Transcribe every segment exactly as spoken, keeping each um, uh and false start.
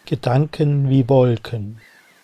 Gedanken wie Wolken.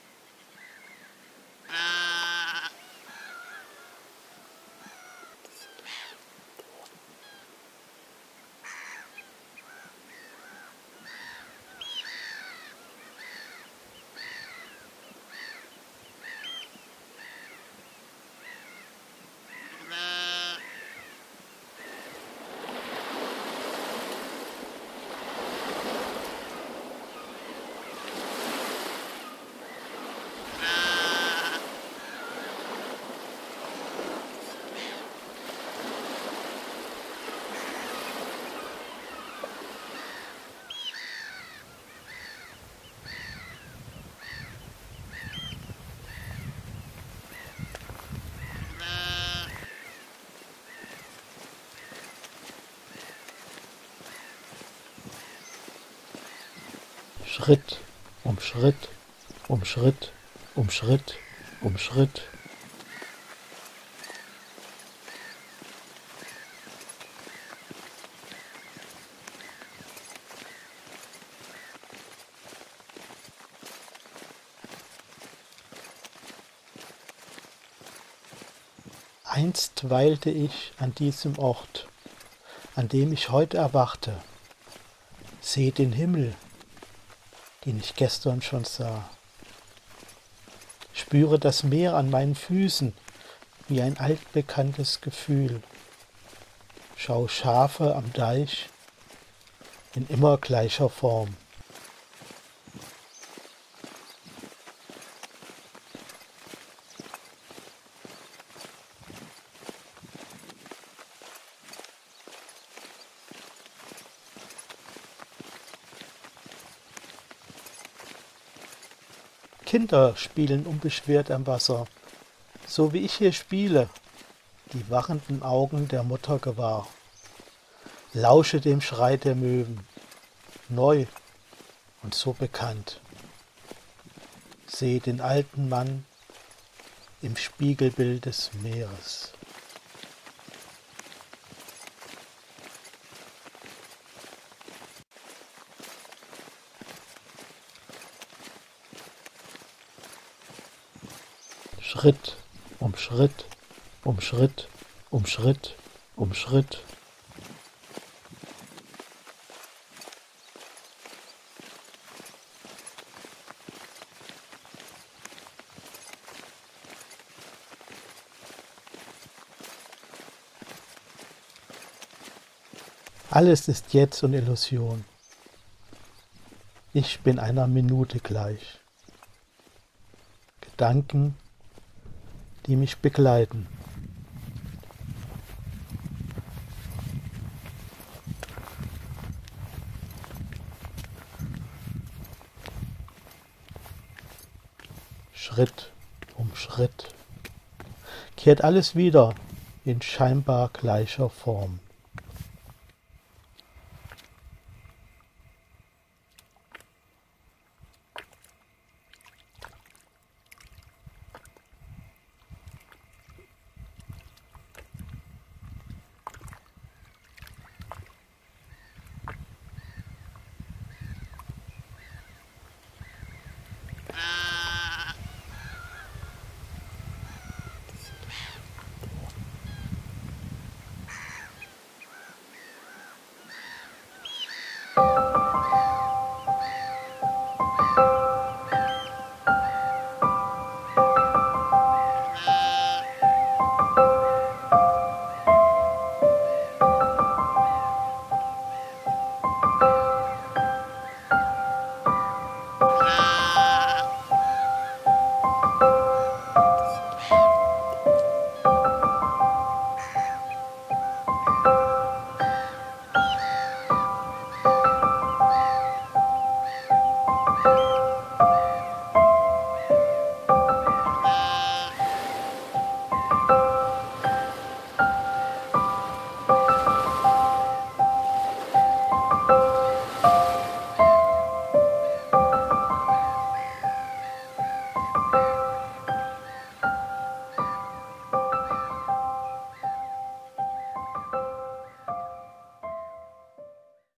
Schritt um Schritt um Schritt um Schritt um Schritt. Einst weilte ich an diesem Ort, an dem ich heute erwachte. Seh den Himmel, den ich gestern schon sah. Spüre das Meer an meinen Füßen wie ein altbekanntes Gefühl. Schau Schafe am Deich in immer gleicher Form. Kinder spielen unbeschwert am Wasser, so wie ich hier spiele, die wachenden Augen der Mutter gewahr. Lausche dem Schrei der Möwen, neu und so bekannt. Sehe den alten Mann im Spiegelbild des Meeres. Schritt um Schritt um Schritt um Schritt um Schritt. Alles ist jetzt und Illusion. Ich bin einer Minute gleich. Gedanken, die mich begleiten. Schritt um Schritt kehrt alles wieder in scheinbar gleicher Form.